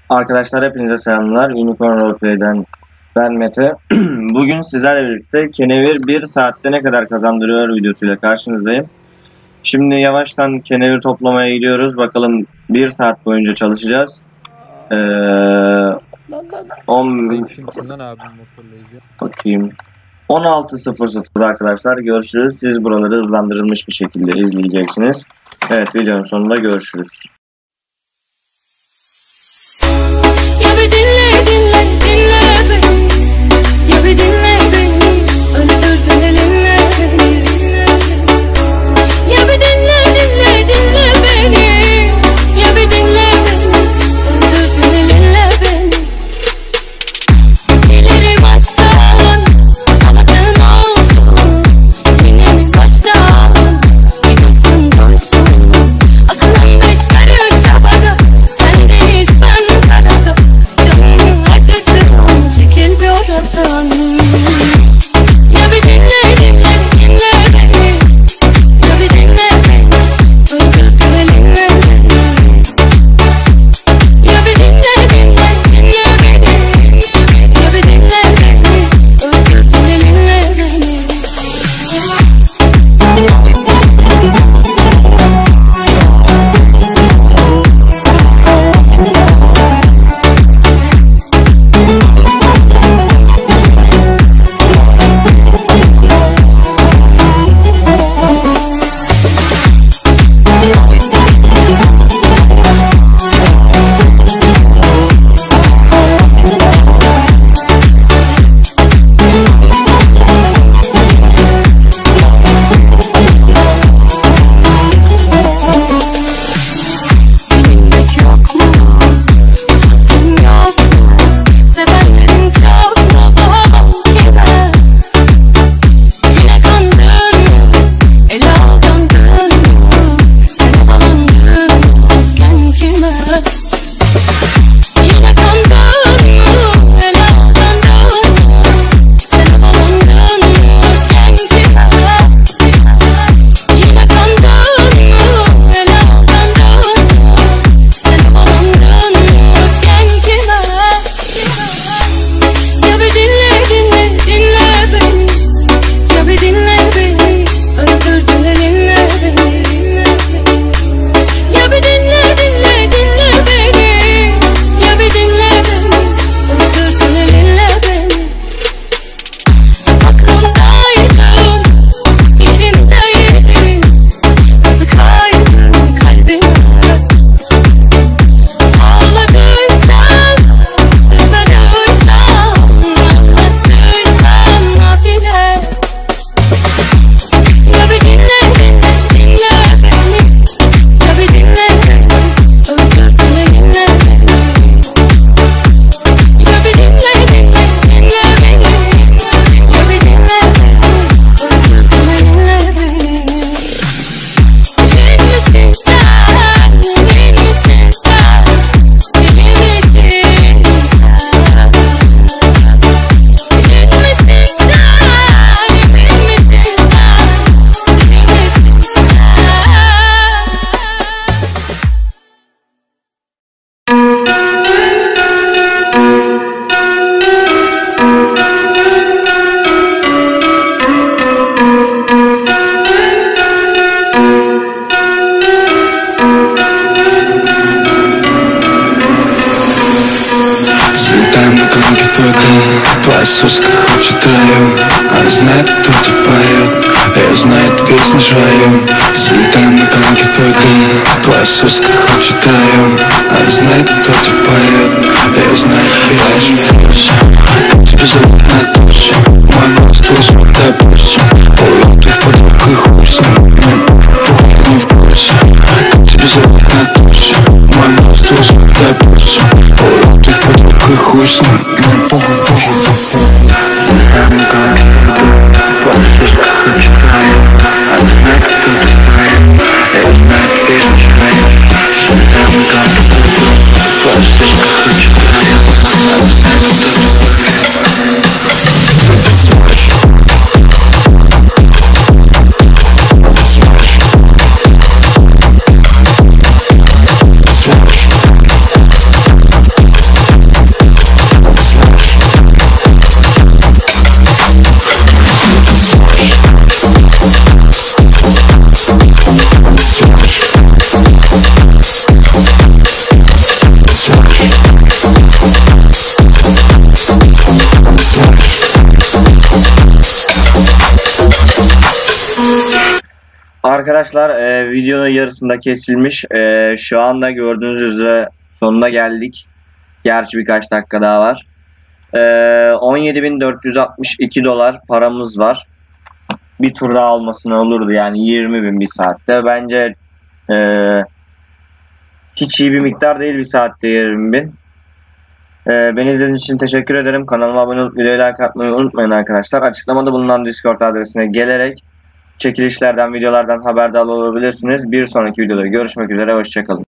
Arkadaşlar hepinize selamlar. Unicorn Roleplay'den ben Mete. Bugün sizlerle birlikte kenevir 1 saatte ne kadar kazandırıyor videosuyla karşınızdayım. Şimdi yavaştan kenevir toplamaya gidiyoruz. Bakalım 1 saat boyunca çalışacağız. 16.00'da arkadaşlar görüşürüz. Siz buraları hızlandırılmış bir şekilde izleyeceksiniz. Evet, videonun sonunda görüşürüz. Твоя соска хочет район. Она знает, кто тут поет. Ее знает весь наш район. Залетаем на коньки в твой дом. Твоя соска хочет район. Она знает, кто тут поет. Ее знает весь наш район. Как тебе зовут на душе? Мой голос твой звук, дай пульсу. Полет твоих подруг и хуй с ним. Я не в курсе. Как тебе зовут на душе? Мой голос твой звук, дай пульсу. Полет твоих подруг и хуй с ним. Arkadaşlar videonun yarısında kesilmiş. Şu anda gördüğünüz üzere sonuna geldik. Gerçi birkaç dakika daha var. 17.462 dolar paramız var. Bir tur daha olmasına olurdu yani 20.000 bir saatte. Bence hiç iyi bir miktar değil bir saatte 20.000. Beni izlediğiniz için teşekkür ederim. Kanalıma abone olup videoyu like atmayı unutmayın arkadaşlar. Açıklamada bulunan Discord adresine gelerek çekilişlerden, videolardan haberdar olabilirsiniz. Bir sonraki videoda görüşmek üzere. Hoşçakalın.